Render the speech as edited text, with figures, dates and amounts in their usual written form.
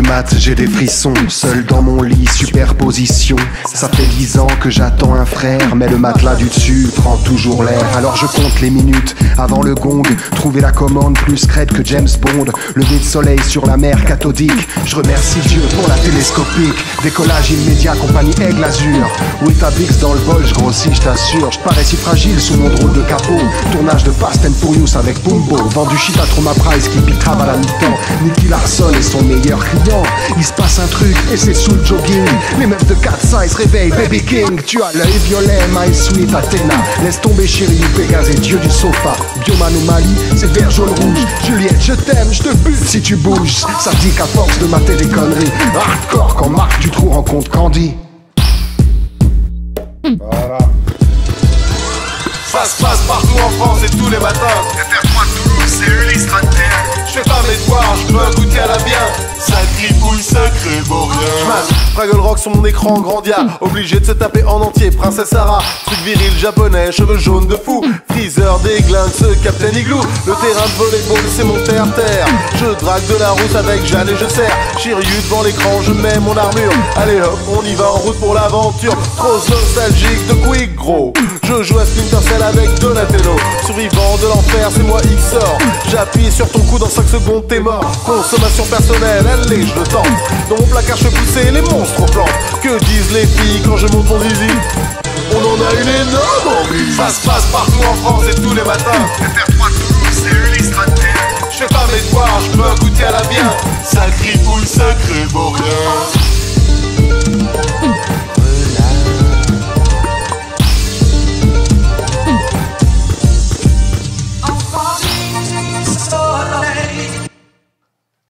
mat, j'ai des frissons. Seul dans mon lit, superposition. Ça fait 10 ans que j'attends un frère, mais le matelas du dessus prend toujours l'air. Alors je compte les minutes avant le gong. Trouver la commande plus crête que James Bond. Lever de soleil sur la mer cathodique. Je remercie Dieu pour la télescopique. Décollage immédiat, compagnie Aigle Azur. Oui, ta Bix dans le vol, je grossis, je t'assure. Je parais si fragile sous mon drôle de capot. Tournage de Fast and Furious avec Pumbo. Vendu shit à Trauma Price qui picrave à la mi-temps. Nicky Larson est son meilleur client. Il se passe un truc et c'est sous le jogging. Les meufs de 4 size réveillent Baby King. Tu as l'œil violet, my sweet Athéna. Laisse tomber chérie, Pégase et Dieu du sofa. Bioman ou Mali, c'est vert, jaune, rouge. Juliette, je t'aime, je te bute si tu bouges. Ça dit qu'à force de mater des conneries, hardcore quand Marc Dutroux rencontre Candy. Voilà. Ça se passe partout en France et tous les matins. FR3 Toulouse, c'est Ulysse 31. Je fais pas mes devoirs, je veux goûter à la bien. Sacré pouille, sacré vaurien. J'masse Fraggle Rock sur mon écran grandia. Obligé de se taper en entier, Princesse Sarah. Truc viril japonais, cheveux jaunes de fou. Freezer, déglingue, ce Captain Igloo. Le terrain de volleyball, c'est mon terre-terre. Je drague de la route avec Jeanne et je serre. Shiryu devant l'écran, je mets mon armure. Allez hop, on y va en route pour l'aventure. Trop nostalgique de Quick Gros. Je joue à Splinter Cell avec Donatello. Survivant de l'enfer, c'est moi XOR. J'appuie sur ton cou, dans 5 secondes t'es mort. Consommation personnelle, allez je le tente. Dans mon placard je poussais les monstres aux plantes. Que disent les filles quand je monte mon zizi? On en a une énorme envie. Ça se passe partout en France et tous les matins. FR3 Toulouse, c'est Ulysse 31. Je fais pas mes devoirs, je veux goûter à la bien. Sacré pouille, sacré vaurien.